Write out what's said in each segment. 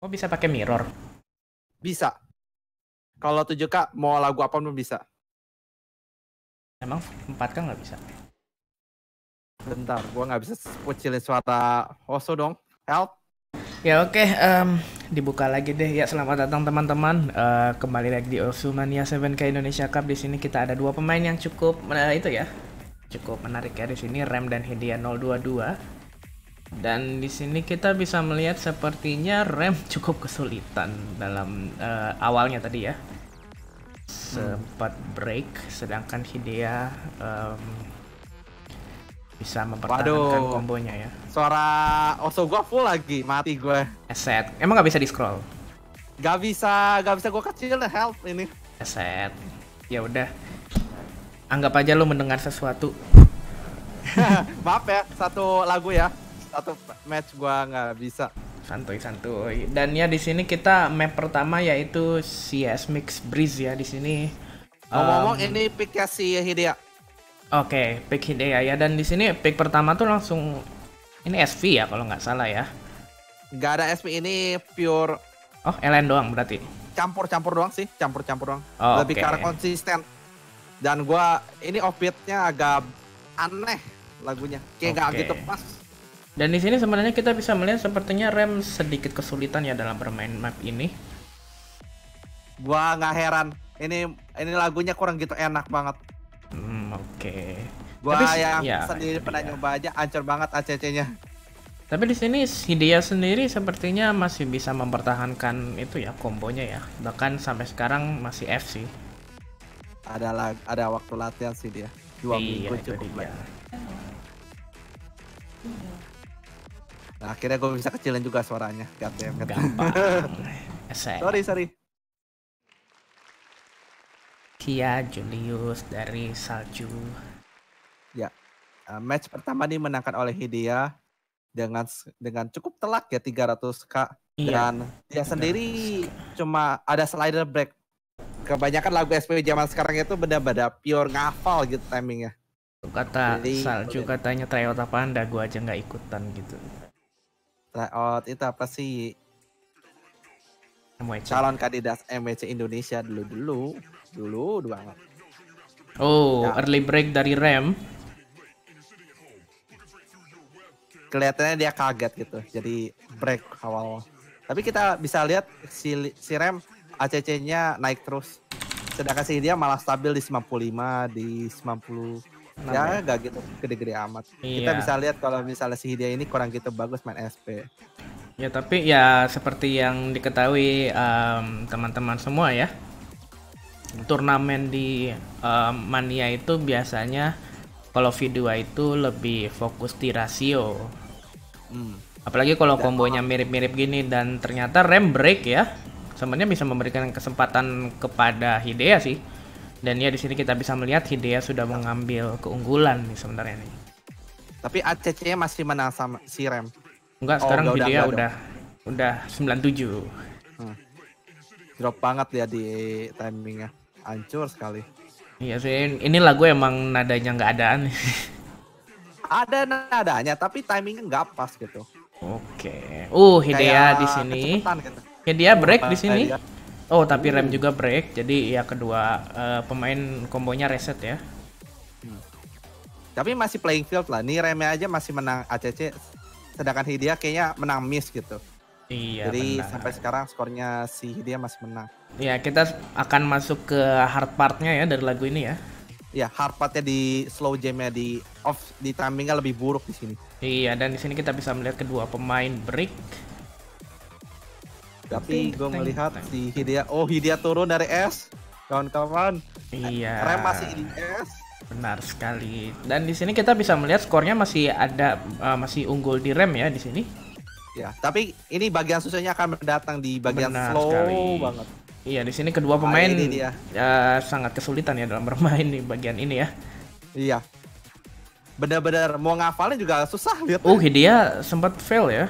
Oh, bisa pakai mirror. Bisa. Kalau 7K mau lagu apapun bisa. Emang 4K nggak bisa? Bentar, gua nggak bisa kecilin suara Hoso dong. Help. Ya oke, dibuka lagi deh ya. Selamat datang teman-teman. Kembali lagi di Mania 7K Indonesia Cup. Di sini kita ada dua pemain yang cukup itu ya, cukup menarik ya di sini, Rem dan hidea022. Dan di sini kita bisa melihat sepertinya Rem cukup kesulitan dalam awalnya tadi ya. Sempat break, sedangkan hidea bisa mempertahankan kombonya ya. Suara Oso gua full lagi, mati gue. Eset, emang nggak bisa di scroll? Gak bisa gue kecil help ini. Eset, ya udah. Anggap aja lo mendengar sesuatu. Maaf ya, satu lagu ya, satu match gua nggak bisa. Santuy. Dan ya di sini kita map pertama yaitu CS Mix Breeze ya di sini. Ngomong-ngomong ini picknya si Hidea. Oke, pick hidea ya, dan di sini pick pertama tuh langsung ini SV ya kalau nggak salah ya. Nggak ada SP, ini pure. Oh, LN doang berarti. Campur doang sih, campur doang. Oh, lebih karena konsisten. Dan gua ini offbeatnya agak aneh lagunya, kayak nggak gitu pas. Dan di sini sebenarnya kita bisa melihat sepertinya Rem sedikit kesulitan ya dalam bermain map ini. Gua nggak heran, ini lagunya kurang gitu enak banget. Gua yang sendiri pernah nyoba aja, ancur banget ACC-nya. Tapi di sini hidea sendiri sepertinya masih bisa mempertahankan itu ya kombonya ya. Bahkan sampai sekarang masih F sih. Ada waktu latihan sih dia. 2 minggu cukup lah. Nah, akhirnya gue bisa kecilin juga suaranya. Gampang. Sorry. Kia Julius dari Salju. Ya, match pertama dimenangkan oleh hidea dengan cukup telak ya, 300k. Dan dia sendiri cuma ada slider break. Kebanyakan lagu SP zaman sekarang itu beda-beda pure ngafal gitu timingnya. Kata Salju katanya tryout apa anda, gua aja nggak ikutan gitu. Tryout itu apa sih? Calon kandidat MWC Indonesia dulu banget. Oh, ya. Early break dari Rem. Kelihatannya dia kaget gitu, jadi break awal. Tapi kita bisa lihat si Rem ACC-nya naik terus. Sedangkan si dia malah stabil di 95, di 90. Ya gak gitu gede-gede amat. Kita bisa lihat kalau misalnya si hidea ini kurang gitu bagus main SP. Ya tapi ya seperti yang diketahui teman-teman semua ya, turnamen di mania itu biasanya kalau V2 itu lebih fokus di rasio. Apalagi kalau kombonya mirip-mirip gini, dan ternyata Rem break ya. Sebenarnya bisa memberikan kesempatan kepada hidea sih. Dan ya di sini kita bisa melihat hidea sudah mengambil keunggulan nih sebenarnya nih. Tapi ACC-nya masih menang sama si Rem. Enggak, sekarang hidea udah 97. Drop banget ya di timingnya. Hancur sekali. Iya sih, ini lagu emang nadanya nggak adaan. Ada nadanya, tapi timingnya nggak pas gitu. Oke. Hidea di sini. Gitu. Hidea break di sini. Oh, tapi Rem juga break. Jadi ya kedua pemain kombonya reset ya. Tapi masih playing field lah. Nih Remnya aja masih menang ACC. Sedangkan hidea kayaknya menang miss gitu. Iya. Jadi sampai sekarang skornya si hidea masih menang. Ya, kita akan masuk ke hard partnya ya dari lagu ini ya. Ya, hard partnya di slow jamnya di timingnya lebih buruk di sini. Iya, dan di sini kita bisa melihat kedua pemain break. Tapi gue melihat si hidea, hidea turun dari S, kawan-kawan. Iya. Rem masih di S. Benar sekali. Dan di sini kita bisa melihat skornya masih ada, masih unggul di Rem ya di sini. Ya, tapi ini bagian susahnya akan mendatang di bagian slow banget. Iya, di sini kedua pemain sangat kesulitan ya dalam bermain di bagian ini ya. Iya. Benar-benar mau ngafalin juga susah lihat. Hidea sempat fail ya.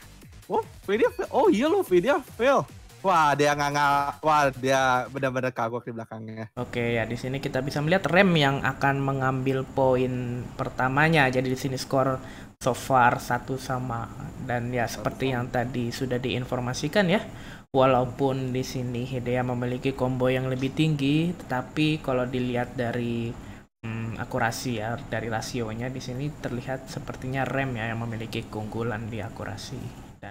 Hidea fail. Wah, dia dia benar-benar kagok di belakangnya. Oke, ya di sini kita bisa melihat Rem yang akan mengambil poin pertamanya. Jadi di sini skor so far satu sama, dan ya seperti yang tadi sudah diinformasikan ya, walaupun di sini Hidea memiliki combo yang lebih tinggi, tetapi kalau dilihat dari akurasi ya, dari rasionya di sini terlihat sepertinya rem ya yang memiliki keunggulan di akurasi. Dan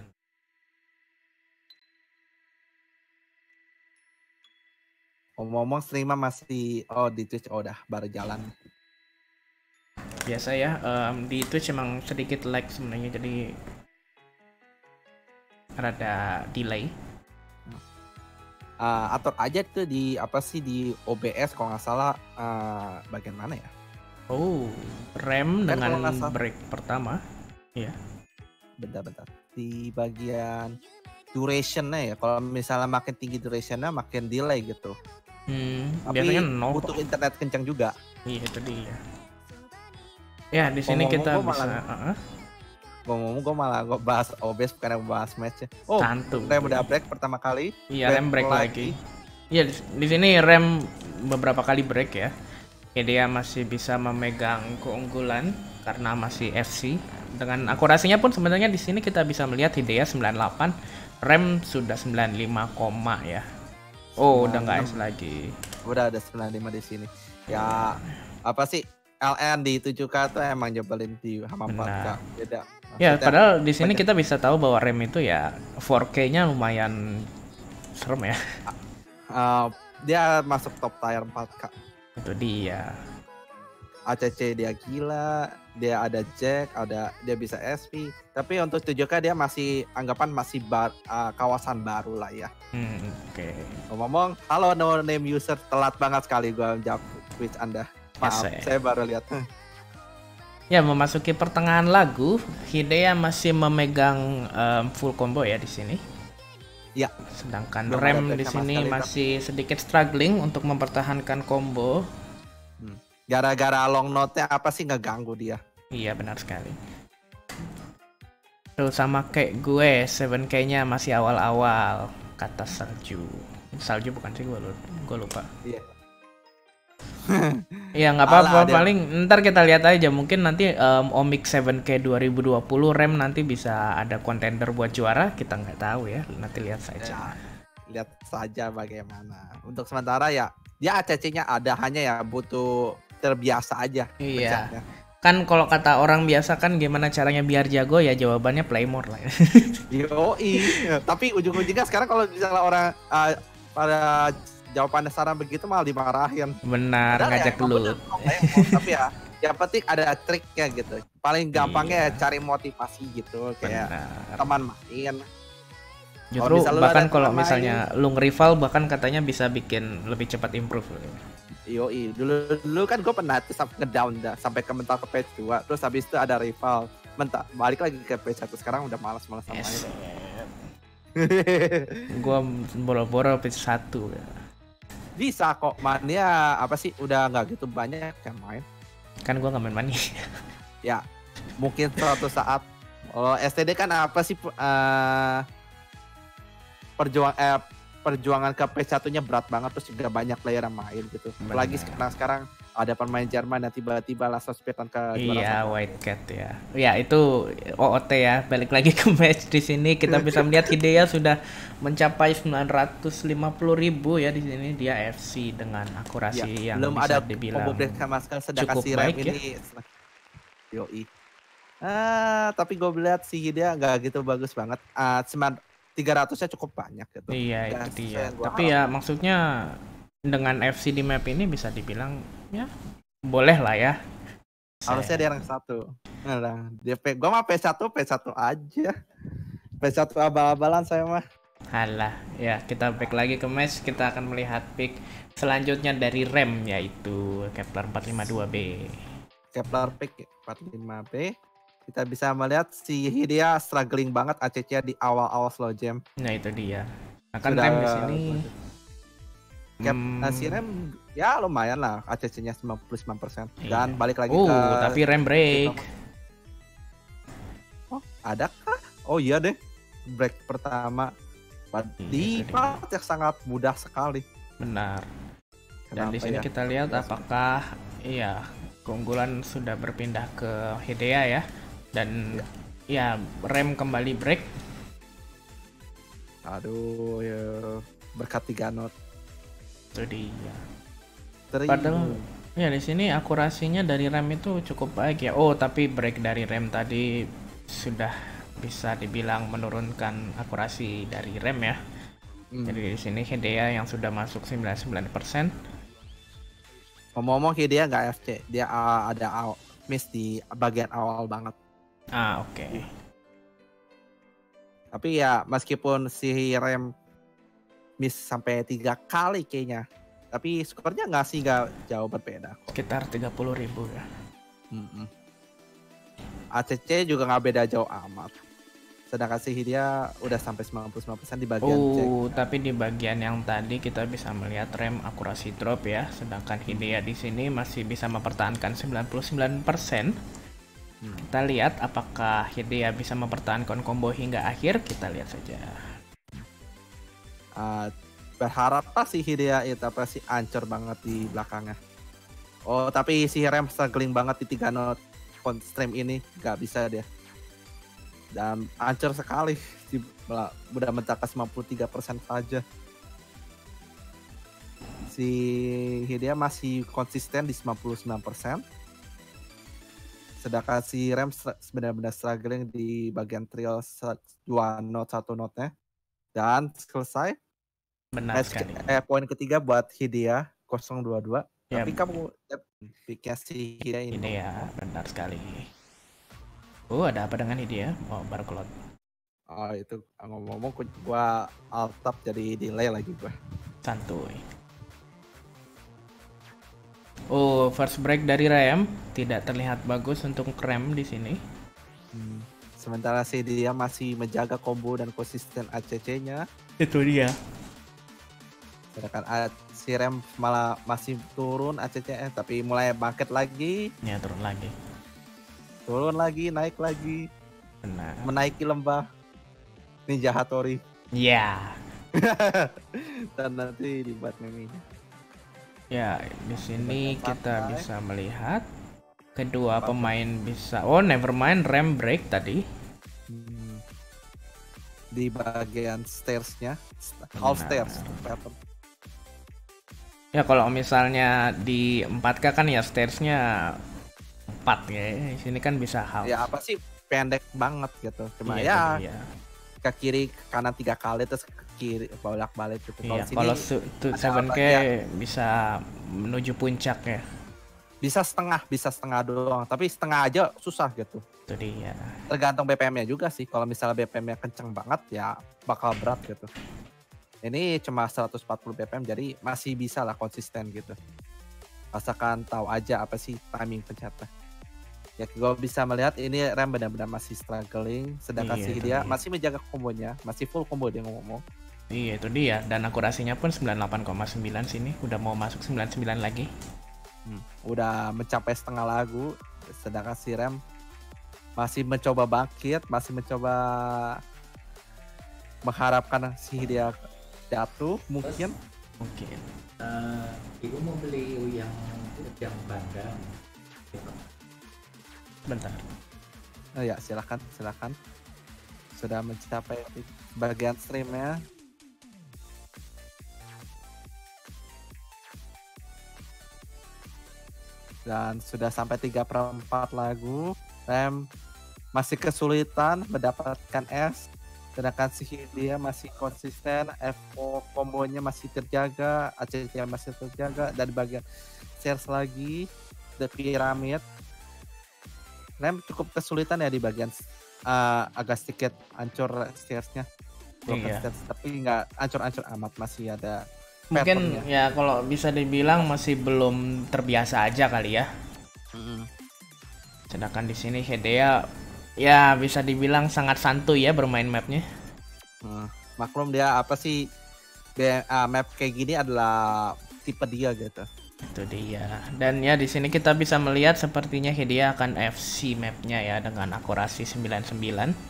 Ngomong-ngomong streamer masih di Twitch udah baru jalan. biasa ya, di Twitch emang sedikit lag sebenarnya, jadi rada delay. Atur aja tuh di apa sih di OBS kalau nggak salah bagian mana ya? Oh, rem Kan kalau dengan nggak salah, break pertama, ya. bentar-bentar di bagian durationnya ya. Kalau misalnya makin tinggi durationnya makin delay gitu. Biasanya Tapi nol butuh kok. internet kencang juga. Iya itu dia. Ya di sini Ngomong-ngomong, kita gua bisa ngomong-ngomong gue malah bahas OBS bukan bahas match ya. Oh, santu. rem udah break pertama kali. Iya rem break lagi. Iya di sini rem beberapa kali break ya. Dia masih bisa memegang keunggulan karena masih FC. Dengan akurasinya pun sebenarnya di sini kita bisa melihat Hidea 98, rem sudah 95, ya. Oh, udah nggak S lagi. Udah ada 95 di sini. Ya, apa sih? LN di 7K tuh emang nyebelin di sama 4K. Beda. Ya, padahal di sini kita bisa tahu bahwa rem itu ya 4K-nya lumayan serem ya. Dia masuk top tier 4K. Itu dia. ACC dia gila, dia ada Jack, dia bisa SP. Tapi untuk 7K dia masih anggapan masih kawasan baru lah ya. Oke. Ngomong, halo no name user, telat banget sekali gua jawab quiz Anda. Maaf, saya baru lihat. Ya, memasuki pertengahan lagu, Hidea masih memegang full combo ya di sini. Ya. Sedangkan rem di sini masih sedikit struggling untuk mempertahankan combo. Gara-gara long note-nya apa sih ngeganggu dia? Iya benar sekali. Tuh sama kayak gue, 7K-nya masih awal-awal, kata Salju. Salju bukan sih, gue lupa. Iya. Ya nggak apa-apa, paling ntar kita lihat aja, mungkin nanti Omix 7K 2020 rem nanti bisa ada kontender buat juara, kita nggak tahu ya, nanti lihat saja. Ya, lihat saja bagaimana. Untuk sementara ya, dia ACC-nya ada, hanya ya butuh terbiasa aja. Iya. Kan kalau kata orang biasa kan gimana caranya biar jago, ya jawabannya playmore lah. Yoi. Tapi ujung-ujungnya sekarang kalau misalnya orang pada jawaban saran begitu malah dimarahin. Benar, ngajak loot. Tapi ya yang penting ada triknya gitu. Paling gampangnya cari motivasi gitu, kayak teman main. Justru bahkan kalau misalnya lu nge-rival, bahkan katanya bisa bikin lebih cepat improve. Yoi, dulu kan gue pernah tuh ngedown sampai ke mental ke page 2, terus habis itu ada rival, balik lagi ke page 1, sekarang udah malas-malas sama main. Gue boro-boro page 1 ya. Bisa kok, mania apa sih udah nggak gitu banyak yang main. Kan gue nggak main mania. Ya, mungkin suatu saat. Oh, STD kan apa sih perjuangan ke P1-nya berat banget, terus juga banyak player yang main gitu. Apalagi sekarang ada pemain Jerman yang tiba-tiba langsung speedan ke juara. Iya, White Cat ya. Ya itu OOT ya. Balik lagi ke match di sini kita bisa melihat Hidea sudah mencapai 950.000 ya di sini, dia FC dengan akurasi yang belum bisa ada dibilang sama sekali, sedangkan cukup si baik Rem ini yoi. Tapi gue lihat si Hidea nggak gitu bagus banget. 300-nya cukup banyak gitu. Iya, itu dia. Tapi ya maksudnya dengan FC di map ini bisa dibilang ya boleh lah ya. Harusnya dia rank 1. Nah, DP gua mah P1 aja. P1 abal-abalan saya mah. Halah, ya kita back lagi ke match, kita akan melihat pick selanjutnya dari rem, yaitu Kepler 452B. Kepler pick 45B. Kita bisa melihat si Hidea struggling banget ACC di awal-awal slow jam. Nah itu dia. Akan rem di sini. Si rem ya lumayan lah, ACC-nya 99%. Dan balik lagi ke tapi rem break. Oh, adakah? Oh iya deh. Break pertama di part yang sangat mudah sekali. Benar. Dan di sini kita lihat apakah keunggulan sudah berpindah ke Hidea ya. Dan ya rem kembali break. Aduh ya, berkat 3 not. Itu dia. Terigu. Padahal ya di sini akurasinya dari rem itu cukup baik ya. Oh, tapi break dari rem tadi sudah bisa dibilang menurunkan akurasi dari rem ya. Jadi di sini hidea yang sudah masuk 99%. Ngomong-ngomong dia nggak FC, dia ada miss di bagian awal banget. Oke. Tapi ya meskipun si rem miss sampai 3 kali kayaknya, tapi skornya nggak jauh berbeda. Sekitar 30.000 ya. ACC juga nggak beda jauh amat. Sedangkan si Hidea udah sampai 99% di bagian cek. Tapi di bagian yang tadi kita bisa melihat rem akurasi drop ya. Sedangkan hidea di sini masih bisa mempertahankan 99%. Kita lihat apakah hidea bisa mempertahankan combo hingga akhir. Kita lihat saja. Berharap si Hidea itu pasti ancur banget di belakangnya. Oh, tapi si rem struggling banget di 3 not stream ini, nggak bisa dia. Dan hancur sekali, udah mencapai 93% saja. Si Hidea masih konsisten di 99%. Sedangkan si rem benar-benar struggling di bagian trio 2 note 1 note-nya. Dan selesai. Benar sekali. Poin ketiga buat Hidea 022. Ya, tapi kamu pikir si Hidea ini. Hidea, benar sekali. Ada apa dengan hidea? Oh, barcode. Oh, itu ngomong-ngomong gua alt tab jadi delay lagi gua. Santuy. First break dari rem tidak terlihat bagus untuk rem di sini. Sementara si dia masih menjaga combo dan konsisten ACC-nya. Itu dia. Sedangkan si rem malah masih turun ACC-nya, tapi mulai bangkit lagi. Ya, turun lagi. Turun lagi, naik lagi. Benar. Menaiki lembah Ninja Hattori. Ya. Dan nanti dibuat meme-nya. Ya, di sini kita bisa melihat kedua pemain bisa. Oh, never mind, rem break tadi. Di bagian stairs-nya, half stairs. Ya, kalau misalnya di 4K kan ya stairs-nya 4 ya. Di sini kan bisa half. Ya apa sih, pendek banget gitu. Cuma iya. Ke kiri ke kanan 3 kali terus ke kiri bolak-balik gitu. Iya, kalau 7K bisa menuju puncak ya. Bisa setengah doang, tapi setengah aja susah gitu. Itu dia. Tergantung BPM-nya juga sih. Kalau misalnya BPM-nya kenceng banget ya bakal berat gitu. Ini cuma 140 BPM jadi masih bisa lah konsisten gitu. Asalkan tahu aja apa sih timing pencetnya. Ya gue bisa melihat ini rem benar-benar masih struggling, sedangkan si dia masih menjaga kombonya, masih full combo dia ngomong. Iya, itu dia. Dan akurasinya pun 98,9 sini, udah mau masuk 99 lagi. Udah mencapai setengah lagu, sedangkan si rem masih mencoba bangkit, masih mencoba mengharapkan si dia jatuh mungkin. Ibu mau beli yang bandang. Bentar. Oh ya, silakan. Sudah mencapai bagian streamnya. Dan sudah sampai 3/4 lagu. Rem masih kesulitan mendapatkan S. Sedangkan si dia masih konsisten, FO kombonya masih terjaga, ACC masih terjaga. Dan bagian shares lagi, The Pyramid. Rem cukup kesulitan ya di bagian agak sedikit hancur stairs-nya. Tapi nggak hancur-hancur amat, masih ada mungkin ya kalau bisa dibilang masih belum terbiasa aja kali ya. Sedangkan di sini Hidea ya bisa dibilang sangat santuy ya bermain mapnya. Maklum dia apa sih map kayak gini adalah tipe dia gitu. Itu dia. Dan ya di sini kita bisa melihat sepertinya Hidea akan FC mapnya ya dengan akurasi 99.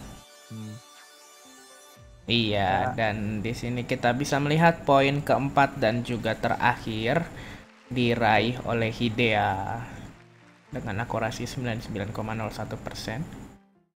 Iya, dan di sini kita bisa melihat poin keempat dan juga terakhir diraih oleh Hidea dengan akurasi 99,01%.